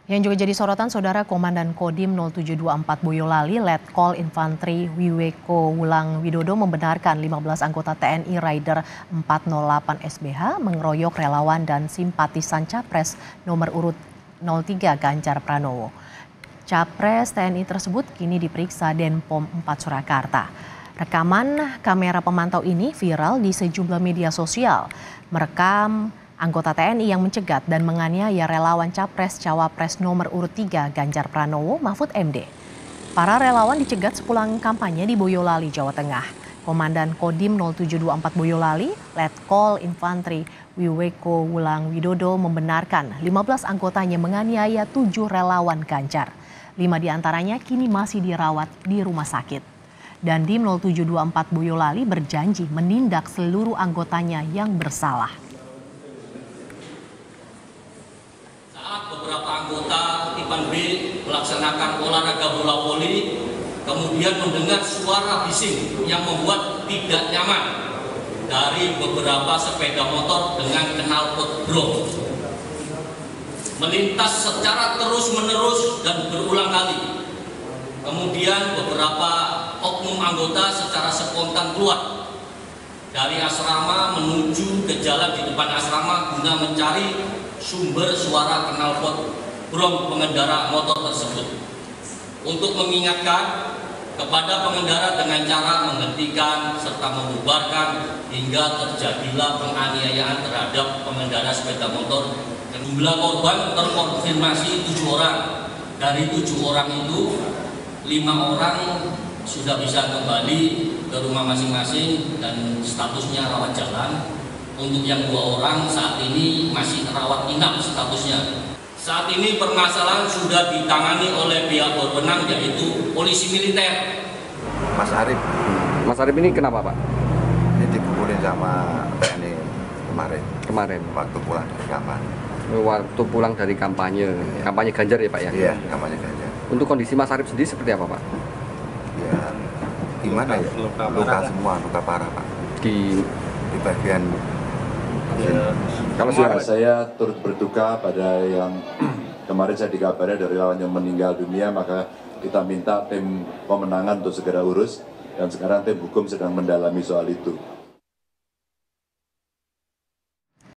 Yang juga jadi sorotan, Saudara, Komandan Kodim 0724 Boyolali, Letkol Infantri Wiweko Wulang Widodo membenarkan 15 anggota TNI Rider 408 SBH mengeroyok relawan dan simpatisan Capres nomor urut 03 Ganjar Pranowo. Capres TNI tersebut kini diperiksa Denpom 4 Surakarta. Rekaman kamera pemantau ini viral di sejumlah media sosial, merekam anggota TNI yang mencegat dan menganiaya relawan Capres-Cawapres nomor urut 3 Ganjar Pranowo Mahfud MD. Para relawan dicegat sepulang kampanye di Boyolali, Jawa Tengah. Komandan Kodim 0724 Boyolali, Letkol Infantri Wiweko Wulang Widodo membenarkan 15 anggotanya menganiaya 7 relawan Ganjar. 5 diantaranya kini masih dirawat di rumah sakit. Dandim 0724 Boyolali berjanji menindak seluruh anggotanya yang bersalah. Beberapa anggota Tipan B melaksanakan olahraga bola voli, kemudian mendengar suara bising yang membuat tidak nyaman dari beberapa sepeda motor dengan knalpot brom. Melintas secara terus-menerus dan berulang kali. Kemudian beberapa oknum anggota secara spontan keluar dari asrama menuju ke jalan di depan asrama guna mencari sumber suara knalpot brom pengendara motor tersebut, untuk mengingatkan kepada pengendara dengan cara menghentikan serta membubarkan hingga terjadilah penganiayaan terhadap pengendara sepeda motor. Jumlah korban terkonfirmasi 7 orang. Dari 7 orang itu 5 orang sudah bisa kembali ke rumah masing-masing dan statusnya rawat jalan. Untuk yang 2 orang saat ini masih rawat inap statusnya. Saat ini permasalahan sudah ditangani oleh pihak berwenang, yaitu polisi militer. Mas Arif. Mas Arif ini kenapa, Pak? Ini dipukulin sama TNI kemarin. Waktu pulang dari kampanye. Waktu pulang dari kampanye Ganjar ya, Pak ya? Iya, kampanye Ganjar. Untuk kondisi Mas Arif sendiri seperti apa, Pak? Ya, gimana ya? Luka semua, luka parah, Pak. Di bagian Kalau saya turut berduka pada yang kemarin saya dikabari dari relawan yang meninggal dunia, maka kita minta tim pemenangan untuk segera urus, dan sekarang tim hukum sedang mendalami soal itu.